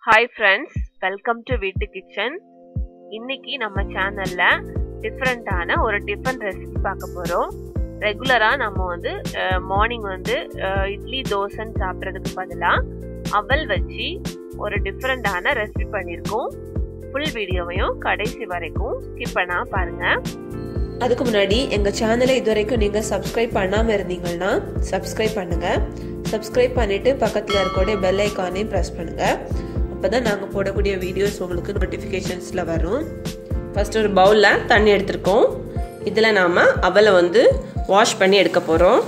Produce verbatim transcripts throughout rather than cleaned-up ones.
Hi friends, welcome to Veetu Kitchen. இன்னைக்கு நம்ம சேனல்ல டிஃபரண்டான ஒரு டிஃபன் ரெசிபி பார்க்க போறோம். ரெகுலரா நம்ம வந்து மார்னிங் வந்து இட்லி தோசைன்னு சாப்பிட்றதுக்கு பதிலா அவல் வச்சு ஒரு டிஃபரண்டான ரெசிபி பண்ணியிருக்கோம். ஃபுல் வீடியோவையும் கடைசி வரைக்கும் ஸ்கிப் பண்ணாம பாருங்க. அதுக்கு முன்னாடி எங்கள் சேனலை இது வரைக்கும் நீங்கள் சப்ஸ்கிரைப் பண்ணாமல் இருந்தீங்கன்னா சப்ஸ்கிரைப் பண்ணுங்கள். சப்ஸ்கிரைப் பண்ணிவிட்டு பக்கத்தில் இருக்கக்கூடிய பெல் ஐக்கானையும் ப்ரெஸ் பண்ணுங்கள். அப்போ தான் நாங்கள் போடக்கூடிய வீடியோஸ் உங்களுக்கு நோட்டிஃபிகேஷன்ஸில் வரும். ஃபஸ்ட் ஒரு பவுலில் தண்ணி எடுத்துருக்கோம். இதில் நாம் அவலை வந்து வாஷ் பண்ணி எடுக்க போகிறோம்.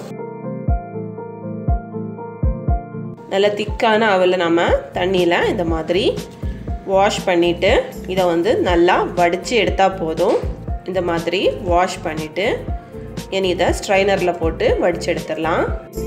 நல்ல திக்கான அவலை நம்ம தண்ணியில் இந்த மாதிரி வாஷ் பண்ணிவிட்டு இதை வந்து நல்லா வடித்து எடுத்தால் போதும். இந்த மாதிரி வாஷ் பண்ணிவிட்டு இனி இதை ஸ்ட்ரைனரில் போட்டு வடித்து எடுத்துடலாம்.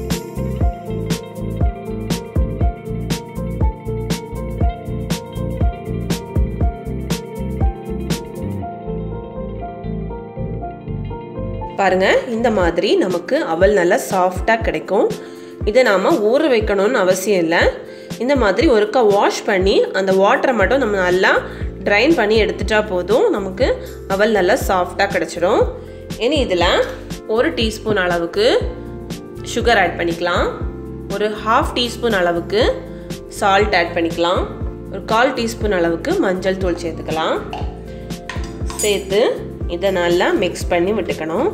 பாருங்கள், இந்த மாதிரி நமக்கு அவல் நல்லா சாஃப்டாக கிடைக்கும். இதை நாம் ஊற வைக்கணும்னு அவசியம் இல்லை. இந்த மாதிரி ஒருக்கா வாஷ் பண்ணி அந்த வாட்டரை மட்டும் நம்ம நல்லா ட்ரைன் பண்ணி எடுத்துட்டா போதும். நமக்கு அவல் நல்லா சாஃப்டாக கிடச்சிடும். இனி இதில் ஒரு டீஸ்பூன் அளவுக்கு சுகர் ஆட் பண்ணிக்கலாம். ஒரு ஹாஃப் டீஸ்பூன் அளவுக்கு சால்ட் ஆட் பண்ணிக்கலாம். ஒரு கால் டீஸ்பூன் அளவுக்கு மஞ்சள் தூள் சேர்த்துக்கலாம். சேர்த்து இதை நல்லா மிக்ஸ் பண்ணி விட்டுக்கணும்.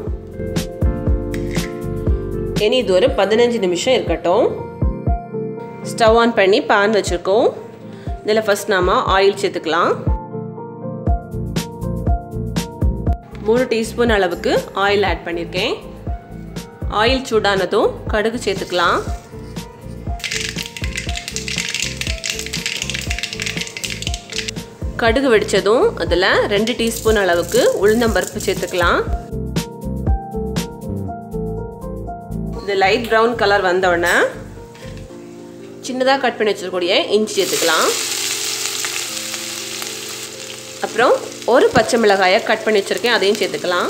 இனி இது ஒரு பதினஞ்சு நிமிஷம் இருக்கட்டும். ஸ்டவ் ஆன் பண்ணி பேன் வச்சுருக்கோம். இதில் ஃபஸ்ட் நாம் ஆயில் சேர்த்துக்கலாம். மூணு டீஸ்பூன் அளவுக்கு ஆயில் ஆட் பண்ணியிருக்கேன். ஆயில் சூடானதும் கடுகு சேர்த்துக்கலாம். கடுகு வெடித்ததும் அதில் ரெண்டு டீஸ்பூன் அளவுக்கு உளுந்தம்பருப்பு சேர்த்துக்கலாம். இது லைட் ப்ரௌன் கலர் வந்தோடனே சின்னதாக கட் பண்ணி வச்சிருக்கக்கூடிய இஞ்சி சேர்த்துக்கலாம். அப்புறம் ஒரு பச்சை மிளகாயை கட் பண்ணி வச்சுருக்கேன், அதையும் சேர்த்துக்கலாம்.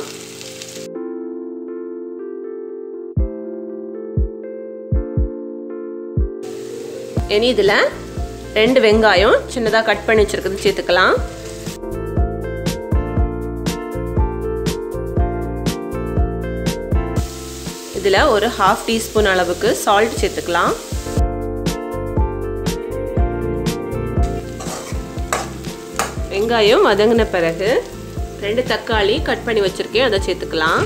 இனி இதில் ரெண்டு வெங்காயம் சின்னதாக கட் பண்ணி வச்சுருக்கிறது சேர்த்துக்கலாம். இதில் ஒரு ஹாஃப் டீஸ்பூன் அளவுக்கு சால்ட் சேர்த்துக்கலாம். வெங்காயம் வதங்கின பிறகு ரெண்டு தக்காளி கட் பண்ணி வச்சுருக்கேன், அதை சேர்த்துக்கலாம்.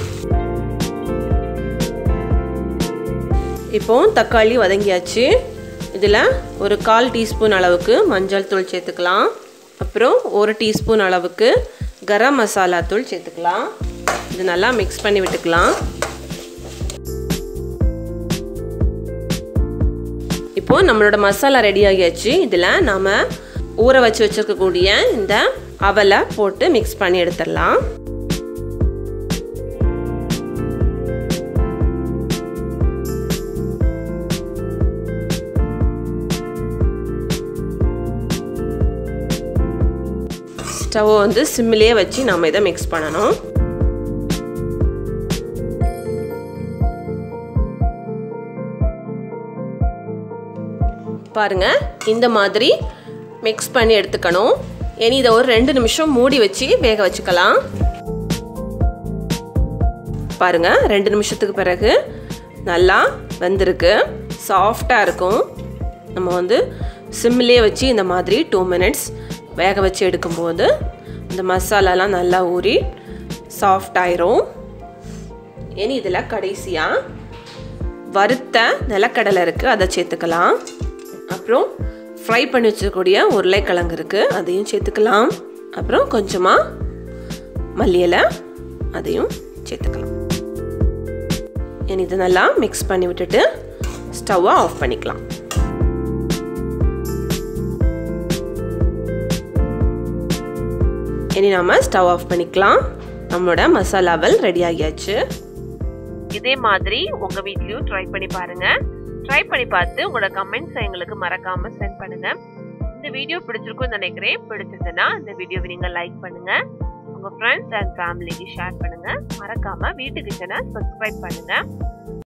இப்போ தக்காளி வதங்கியாச்சு. இதில் ஒரு கால் டீஸ்பூன் அளவுக்கு மஞ்சள் தூள் சேர்த்துக்கலாம். அப்புறம் ஒரு டீஸ்பூன் அளவுக்கு கரம் மசாலா தூள் சேர்த்துக்கலாம். இது நல்லா மிக்ஸ் பண்ணி விட்டுக்கலாம். இப்போ நம்மளோட மசாலா ரெடி ஆகியாச்சு. இதில் நாம் ஊற வச்சு வச்சுருக்கக்கூடிய இந்த அவலை போட்டு மிக்ஸ் பண்ணி எடுத்துடலாம். ஸ்டவ் வந்து சிம்மிலே வச்சு நாம் இதை மிக்ஸ் பண்ணணும். பாருங்க, இந்த மாதிரி மிக்ஸ் பண்ணி எடுத்துக்கணும். இனி இதை ஒரு ரெண்டு நிமிஷம் மூடி வச்சு வேக வச்சுக்கலாம். பாருங்க, ரெண்டு நிமிஷத்துக்கு பிறகு நல்லா வெந்திருக்கு, சாஃப்டாக இருக்கும். நம்ம வந்து சிம்மிலே வச்சு இந்த மாதிரி டூ மினிட்ஸ் வேக வச்சு எடுக்கும்போது இந்த மசாலாலாம் நல்லா ஊறி சாஃப்ட் ஆயிரும். இனி இதில் கடைசியாக வறுத்த நிலக்கடலை இருக்குது, அதை சேர்த்துக்கலாம். அப்புறம் ஃப்ரை பண்ணி வச்சுக்கூடிய உருளைக்கிழங்கு இருக்குது, அதையும் சேர்த்துக்கலாம். அப்புறம் கொஞ்சமாக மல்லி இலை, அதையும் சேர்த்துக்கலாம். இனி இதை நல்லா மிக்ஸ் பண்ணி விட்டுட்டு ஸ்டவ்வை ஆஃப் பண்ணிக்கலாம். இனி நாம் ஸ்டவ் ஆஃப் பண்ணிக்கலாம். நம்மளோட மசாலா அவல் ரெடி ஆகியாச்சு. இதே மாதிரி உங்கள் வீட்லேயும் ட்ரை பண்ணி பாருங்கள். ட்ரை பண்ணி பார்த்து உங்களோட கமெண்ட்ஸ் எங்களுக்கு மறக்காம சென்ட் பண்ணுங்க. இந்த வீடியோ பிடிச்சிருக்கும்னு நினைக்கிறேன். பிடிச்சிருந்ததுன்னா இந்த வீடியோவை நீங்க லைக் பண்ணுங்க, உங்க ஃப்ரெண்ட்ஸ் அண்ட் ஃபேமிலிக்கு ஷேர் பண்ணுங்க. மறக்காம வீட்டு கிச்சனை சப்ஸ்கிரைப் பண்ணுங்க.